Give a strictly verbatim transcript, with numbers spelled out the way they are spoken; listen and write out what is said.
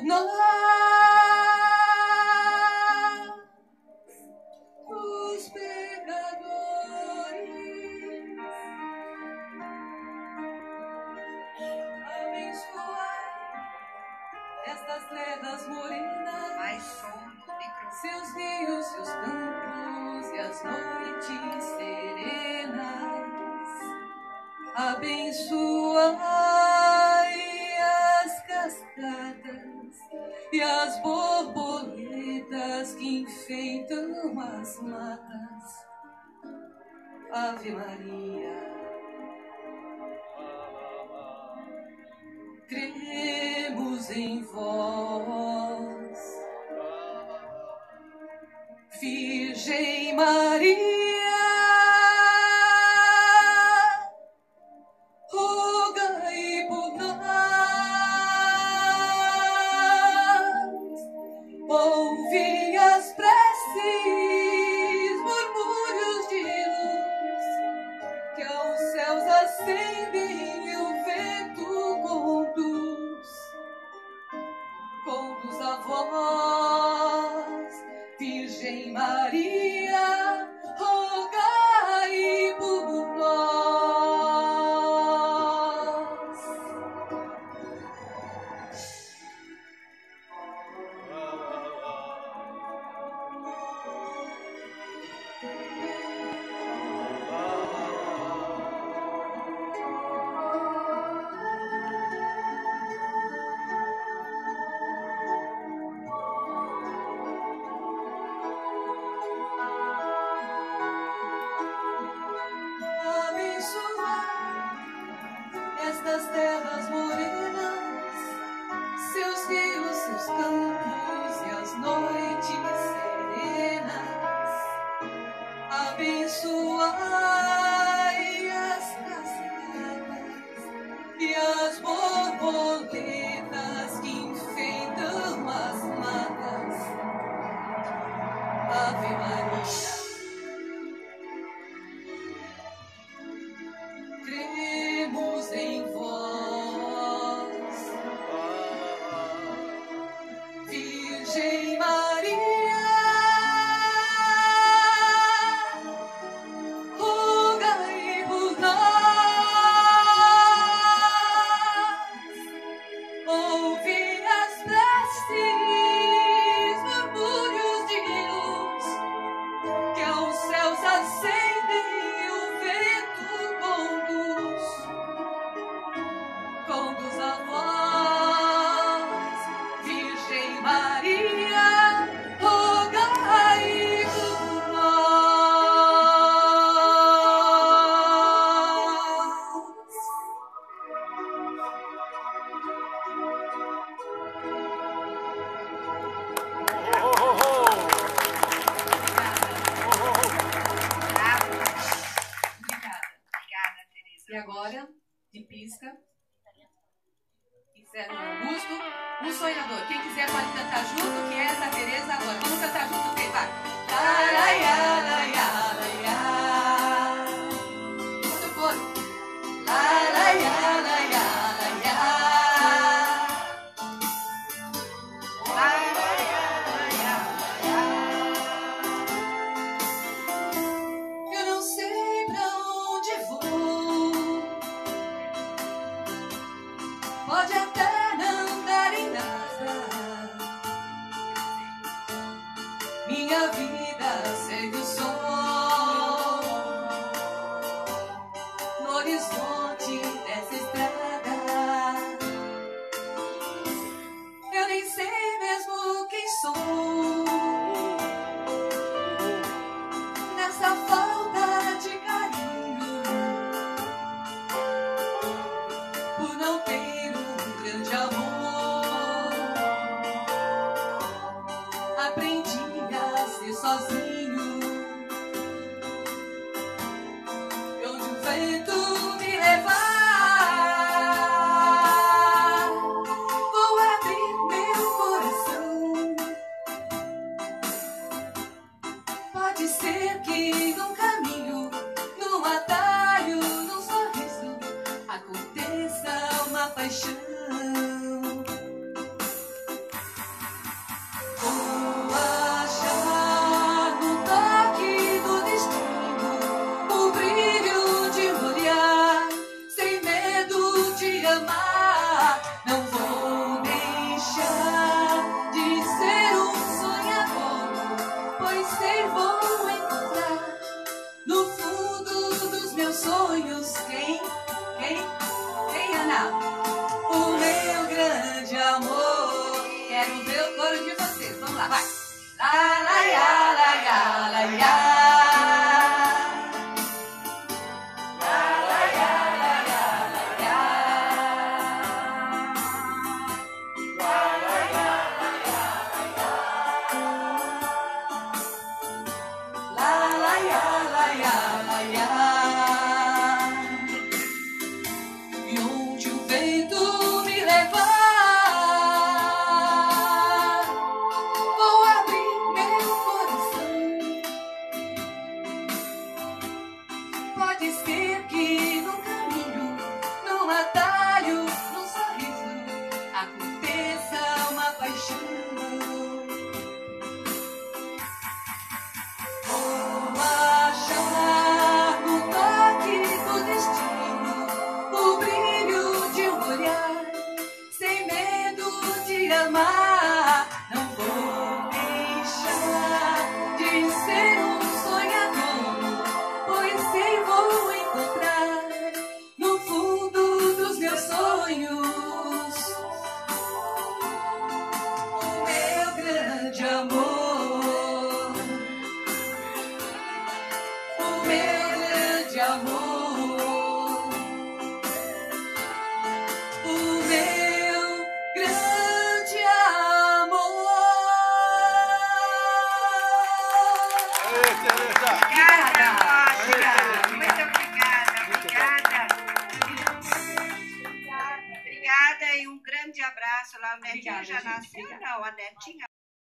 por nós, os pecadores. Abençoai estas terras morenas, mais som do microfone, seus rios, seus campos e as noites serenas. Abençoai as cascatas e as borboletas que enfeitam as matas. Ave Maria, cremos em vós, Virgem Maria, rogai por nós, ouvi as preces, murmúrios de luz que aos céus ascendem e o vento conduz, conduz a vós, Virgem Maria, rogai por nós. Estas terras morenas, seus rios, seus campos e as noites serenas. Abençoai as cascatas e as borboletas que enfeitam as matas. Ave Maria, cremos em vós, Virgem Maria, rogai por nós, ouvi as preces, murmúrios de luz que aos céus ascendem e o vento conduz, conduz a vós, Virgem Maria, rogai por nós. Obrigada. Obrigada, Teresa. E agora, de pisca, Zé Augusto, um sonhador. Quem quiser pode cantar junto, que é essa Teresa agora. Vamos cantar junto, quem vai? Laraiá, laraiá, laraiá. Todo corpo. Laraiá, laraiá, laraiá. Laraiá, laraiá, laraiá. Eu não sei pra onde vou, pode até não dar em nada, minha vida segue o sol no horizonte dessa estrada. Eu nem sei mesmo quem sou nessa falta de carinho, por não ter um grande amor. Aprendi a ser sozinho, e onde o vento me levar, vou abrir meu coração. Pode ser que num caminho, num atalho, num sorriso, aconteça uma paixão. final. O meu grande amor. Quero ver o coro de vocês. Vamos lá, vai. La, la, ya, la, ya, la, ya. Lá, o netinho já nasceu, não, a netinha.